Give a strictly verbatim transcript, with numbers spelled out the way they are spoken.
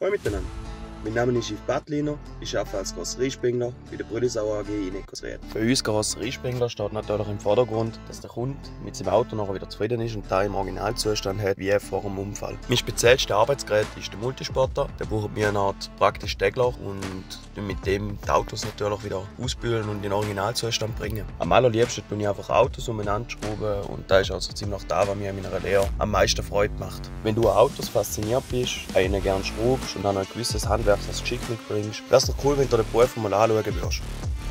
Hallo miteinander, mein Name ist Yves Battliner, ich arbeite als Karosseriespengler bei der Brülisauer A G in Eckersried. Für uns Karosseriespengler steht natürlich im Vordergrund, dass der Kunde mit seinem Auto nachher wieder zufrieden ist und da im Originalzustand hat, wie vor dem Unfall. Mein speziellstes Arbeitsgerät ist der Multisporter. Der braucht mir eine Art praktisch Degler und mit dem die Autos natürlich wieder ausbügeln und in den Originalzustand bringen. Am allerliebsten tue ich einfach Autos umeinander schrauben und das ist also ziemlich da, was mir in meiner Lehre am meisten Freude macht. Wenn du an Autos fasziniert bist, einen gerne schraubst und dann ein gewisses Handwerk als Geschick mitbringst, wäre es doch cool, wenn du den Beruf mal anschauen würdest.